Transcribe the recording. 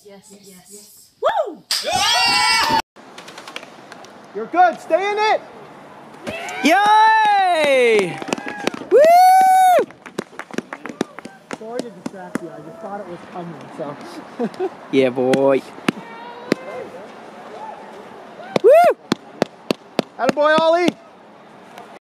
yes. Woo! Yeah! You're good. Stay in it. Yay! Woo! Sorry to distract you. I just thought it was coming. So. Yeah, boy. Woo! Attaboy, Ollie.